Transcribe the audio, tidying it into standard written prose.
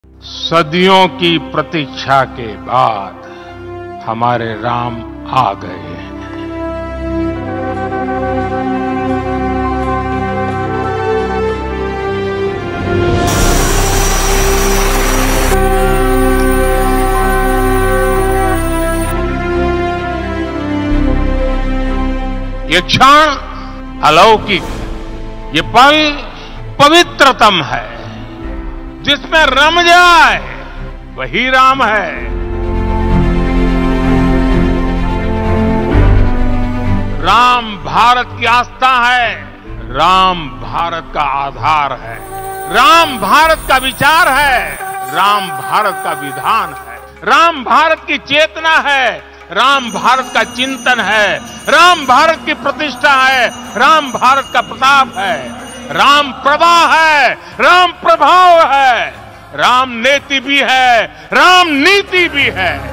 सदियों की प्रतीक्षा के बाद हमारे राम आ गए हैं। ये क्षण अलौकिक, ये पल पवित्रतम है। जिसमें रम जाए वही राम है। राम भारत की आस्था है, राम भारत का आधार है, राम भारत का विचार है, राम भारत का विधान है, राम भारत की चेतना है, राम भारत का चिंतन है, राम भारत की प्रतिष्ठा है, राम भारत का प्रताप है, राम प्रवाह है, राम प्रभाव है, राम नेति भी है, राम नीति भी है।